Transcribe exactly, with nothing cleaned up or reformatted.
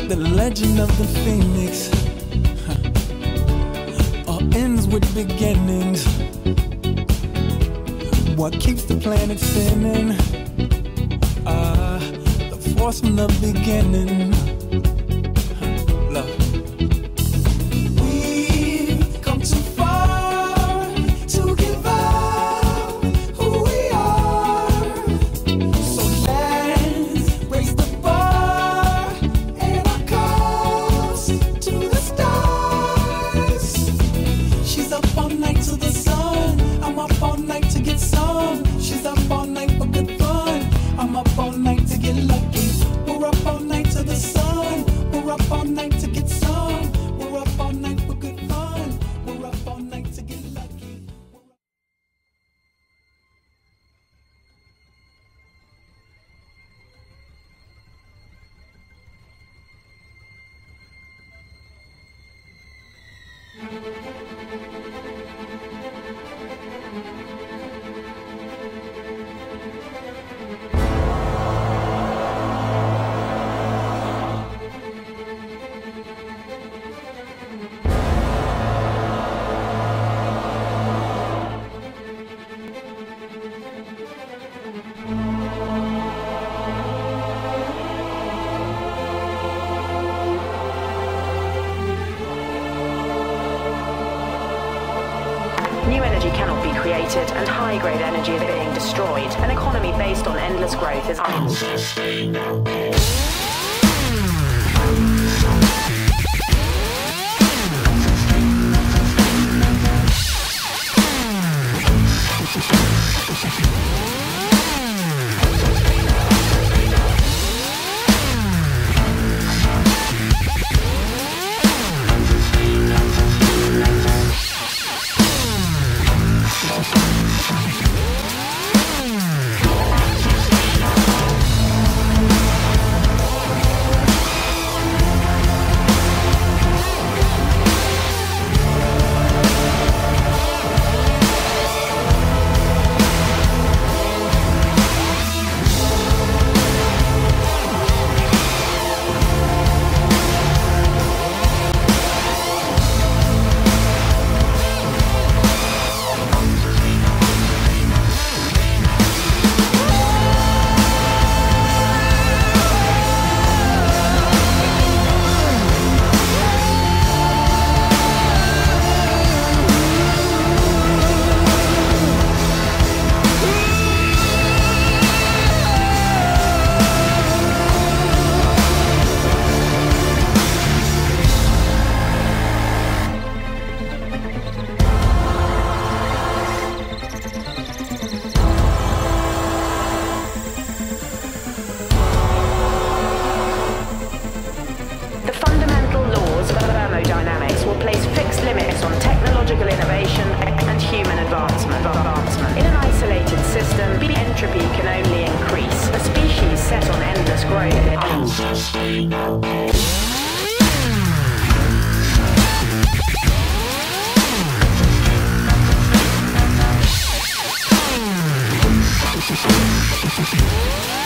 The legend of the phoenix huh. All ends with beginnings. What keeps the planet spinning? Uh, the force from the beginning. Huh. Love. We've come too far to give up who we are. So let's raise the bar and our cups to the stars. She's up all night to the sun. I'm up all night to get some. She's up all night for good fun. I'm up all night to get lucky. We're up all night to the sun. We're up all night to get some. We're up all night for good fun. We're up all night to get lucky. New energy cannot be created, and high-grade energy is being destroyed. An economy based on endless growth is unsustainable. Unsustainable.